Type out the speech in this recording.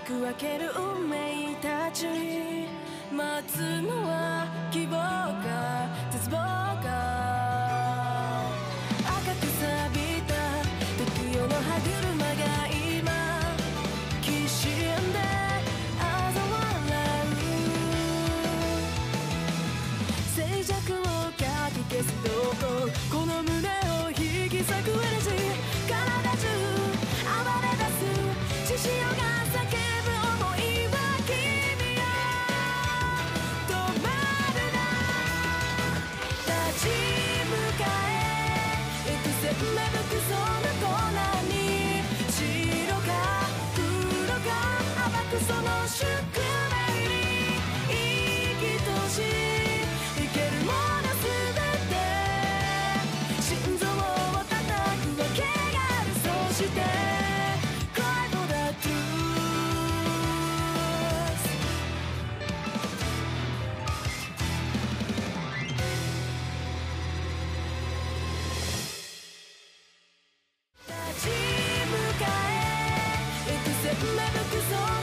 く分ける運命たち、待つのは希望か絶望か。赤く錆びた特有の歯車が今きしんで嘲笑う。静寂をかき消すどこ、この胸を引き裂くエナジー、体中暴れ出す血潮が叫ぶ想いは君よ止まるな。立ち向かえ幾千芽吹くその粉に、白か黒か暴くその宿命に生きとし生けるものすべて心臓を叩くわけがある。そして Cry for the truth。 立ち向かえ幾千芽吹くその